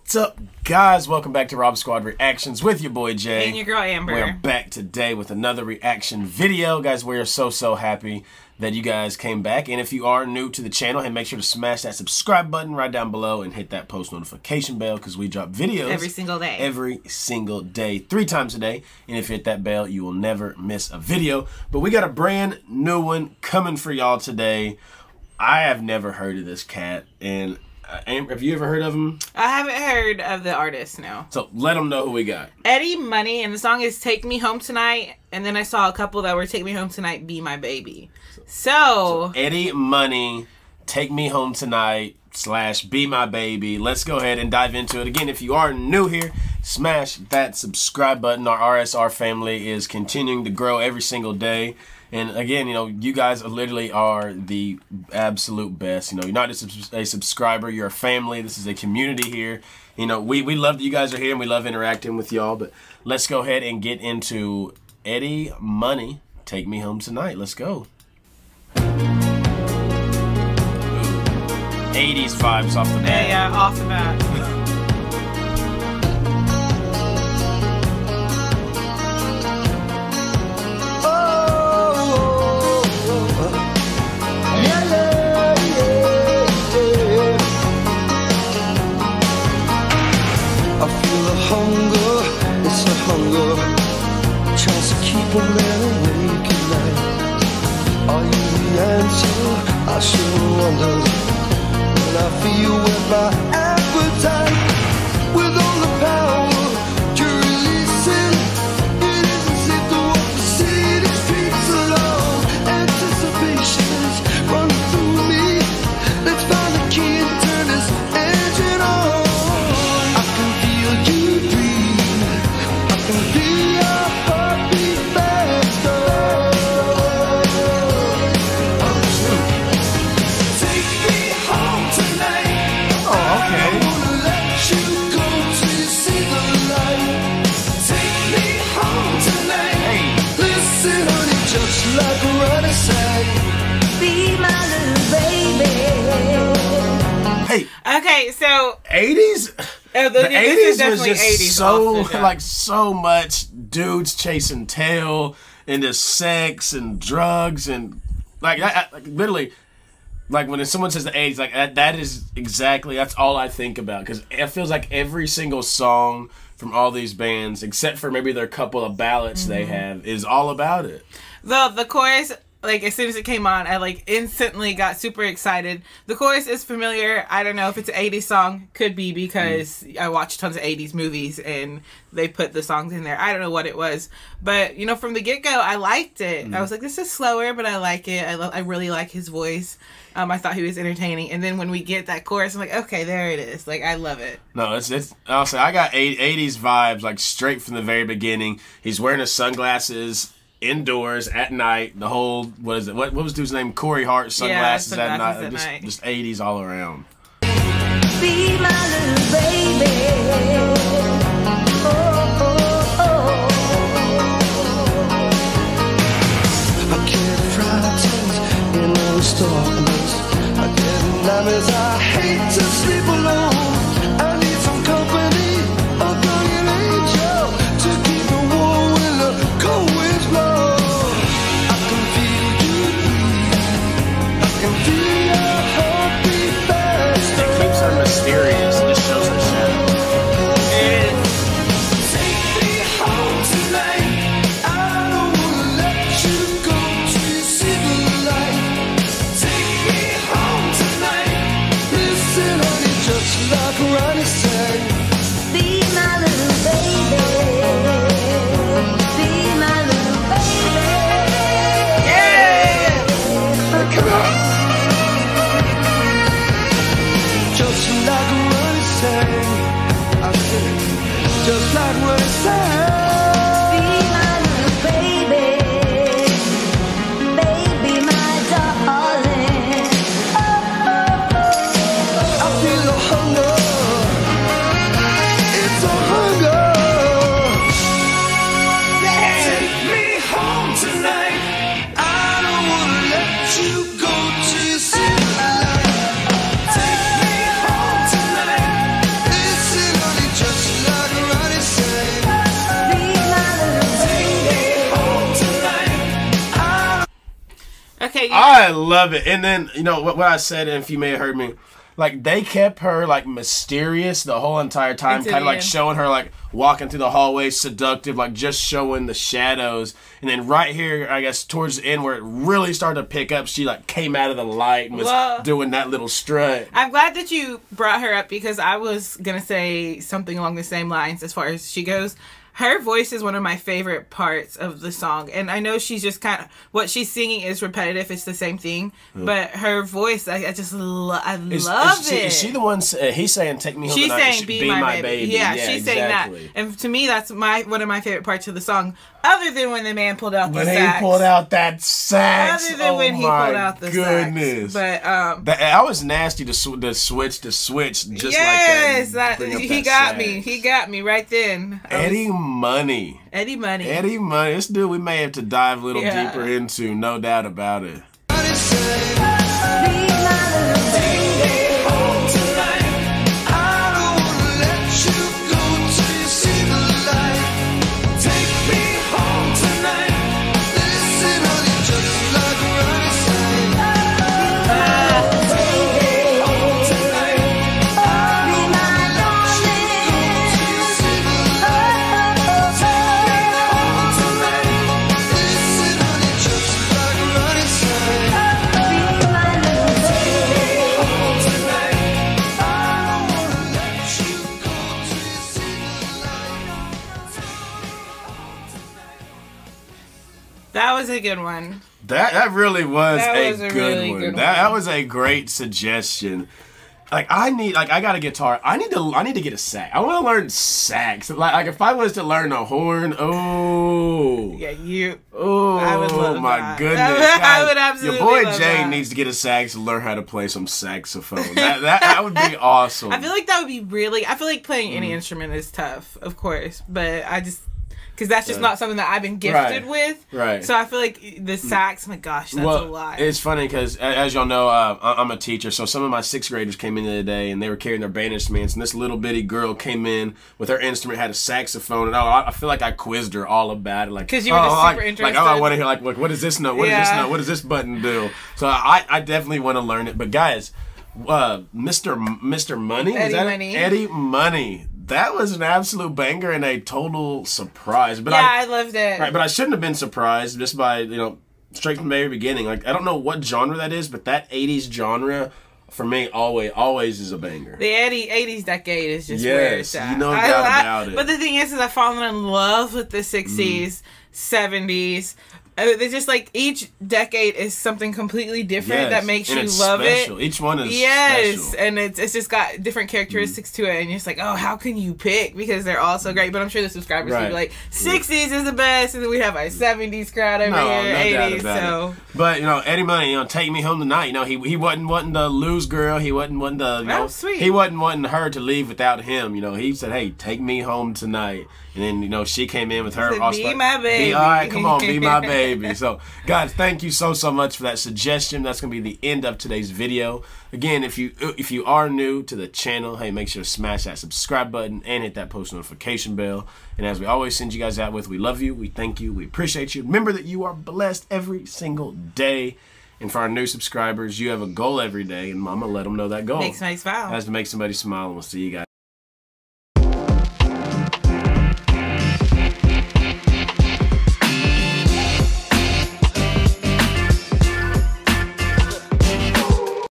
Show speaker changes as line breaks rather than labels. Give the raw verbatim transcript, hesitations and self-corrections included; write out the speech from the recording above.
What's up, guys? Welcome back to Rob Squad Reactions with your boy Jay.
And your girl Amber.
We're back today with another reaction video. Guys, we are so, so happy that you guys came back. And if you are new to the channel, hey, make sure to smash that subscribe button right down below and hit that post notification bell because we drop videos
every single day.
Every single day, three times a day. And if you hit that bell, you will never miss a video. But we got a brand new one coming for y'all today. I have never heard of this cat, and Uh, have you ever heard of him?
I haven't heard of the artist, no.
So let them know who we got.
Eddie Money, and the song is Take Me Home Tonight. And then I saw a couple that were Take Me Home Tonight, Be My Baby. So,
so Eddie Money, Take Me Home Tonight, slash Be My Baby. Let's go ahead and dive into it. Again, if you are new here, smash that subscribe button. Our R S R family is continuing to grow every single day. And again, you know, you guys literally are the absolute best. You know, you're not just a subscriber, you're a family. This is a community here. You know, we, we love that you guys are here and we love interacting with y'all. But let's go ahead and get into Eddie Money, Take Me Home Tonight. Let's go. Ooh. eighties vibes off the bat.
Yeah, yeah, off the bat.
From there awake at night, are you the answer? I sure wonder. When I feel with my appetite, with all the power you're releasing, it isn't safe to walk the city streets alone. Anticipation's running through me. Let's find the key and turn this engine on. I can feel you breathe. I can feel your heartbeat.
Hey.
Okay, so
eighties.
Uh, the,
the eighties was just
eighties
so
also,
like so much dudes chasing tail and just sex and drugs and like, I, I, like literally like when someone says the eighties, like that, that is exactly that's all I think about because it feels like every single song from all these bands except for maybe their couple of ballads mm-hmm. they have is all about it.
The the chorus. Like, as soon as it came on, I, like, instantly got super excited. The chorus is familiar. I don't know if it's an eighties song. Could be because mm. I watched tons of eighties movies and they put the songs in there. I don't know what it was. But, you know, from the get-go, I liked it. Mm. I was like, this is slower, but I like it. I, lo I really like his voice. Um, I thought he was entertaining. And then when we get that chorus, I'm like, okay, there it is. Like, I love it.
No, it's, it's honestly, I got eighties vibes, like, straight from the very beginning. He's wearing his sunglasses indoors at night, the whole what is it? What what was dude's name? Corey Hart sunglasses,
yeah, sunglasses
at night,
at
just,
night.
just eighties all around.
Be my little baby. Oh, oh, oh. I get frightened in those darkness. I get nightmares. I hate to sleep alone. I need some company. A guardian angel to keep me warm when the cold winds blow. I can feel you breathe. I can feel your heartbeat faster.
It keeps her mysterious. It just shows her shadow.
And
take me home tonight. I don't wanna let you go till you see the light. Take me home tonight.
Katie.
I love it. And then, you know, what, what I said, and if you may have heard me, like, they kept her, like, mysterious the whole entire time, kind of, like, showing her, like, walking through the hallway, seductive, like, just showing the shadows. And then right here, I guess, towards the end, where it really started to pick up, she, like, came out of the light and was well, doing that little strut.
I'm glad that you brought her up, because I was going to say something along the same lines as far as she goes. Her voice is one of my favorite parts of the song. And I know she's just kind of, what she's singing is repetitive. It's the same thing. Mm. But her voice, I, I just lo I
is,
love
is,
it.
Is she the one, uh, he's saying, take me home
she's
tonight.
Saying, be,
be
my,
my
baby.
baby.
Yeah,
yeah
she's
exactly.
saying that. And to me, that's my one of my favorite parts of the song. Other than when the man pulled out the
when
sax.
When he pulled out that sax.
Other than
oh
when he pulled out the
goodness.
sax. But, um.
That, I was nasty to, sw to switch, to switch, just
yes,
like that.
Yes, he got sax. me. He got me right then.
Eddie was, Money.
Eddie Money.
Eddie Money. This dude we may have to dive a little
yeah.
deeper into, no doubt about it.
That was a good one.
That that really was,
that
a,
was a
good
really
one.
Good
that
one.
that was a great suggestion. Like I need, like I got a guitar. I need to, I need to get a sax. I want to learn sax. Like, like if I was to learn a horn, oh
yeah, you.
Oh,
I would love
my
that.
goodness!
I would, I would absolutely.
Your boy
love
Jay
that.
needs to get a sax and learn how to play some saxophone. that, that that would be awesome.
I feel like that would be really. I feel like playing any mm. instrument is tough, of course, but I just. Because that's just not something that I've been gifted
right.
with.
Right.
So I feel like the sax, my gosh, that's
well,
a lot.
It's funny because, as y'all know, uh, I'm a teacher. So some of my sixth graders came in the other day and they were carrying their band instruments. And this little bitty girl came in with her instrument, had a saxophone. And I, I feel like I quizzed her all about it. Like,
because you were
oh,
just super
like,
interested.
Like, oh, I want to hear, like, what does this note? What yeah. does this note? What does this button do? So I, I definitely want to learn it. But guys, uh, Mister M Mister Money?
Eddie
Is that
Money.
It? Eddie Money. That was an absolute banger and a total surprise. But
yeah,
I,
I loved it.
Right, but I shouldn't have been surprised just by, you know, straight from the very beginning. Like, I don't know what genre that is, but that eighties genre, for me, always always is a banger.
The eighties decade is just
yes,
where it's at.
You know
I,
doubt
I,
about it.
But the thing is, is I've fallen in love with the sixties, mm. seventies. Uh, they're just like each decade is something completely different yes. that makes
and
you
it's
love
special.
it.
Each one is
yes,
special.
and it's it's just got different characteristics mm. to it, and you're just like, oh, how can you pick? Because they're all so great. But I'm sure the subscribers right. will be like, sixties is the best, and then we have our seventies crowd over
no,
here,
no
eighties.
Doubt about
so,
it. But you know, Eddie Money, you know, take me home tonight. You know, he he wasn't wanting to lose girl. He wasn't wanting to. You know,
oh, sweet.
He wasn't wanting her to leave without him. You know, he said, hey, take me home tonight. And then, you know, she came in with her.
Said, be my baby.
Be, all right, come on, be my baby. So, guys, thank you so, so much for that suggestion. That's going to be the end of today's video. Again, if you if you are new to the channel, hey, make sure to smash that subscribe button and hit that post notification bell. And as we always send you guys out with, we love you, we thank you, we appreciate you. Remember that you are blessed every single day. And for our new subscribers, you have a goal every day, and I'm going to let them know that goal.
Make somebody smile.
Has to make somebody smile, and we'll see you guys.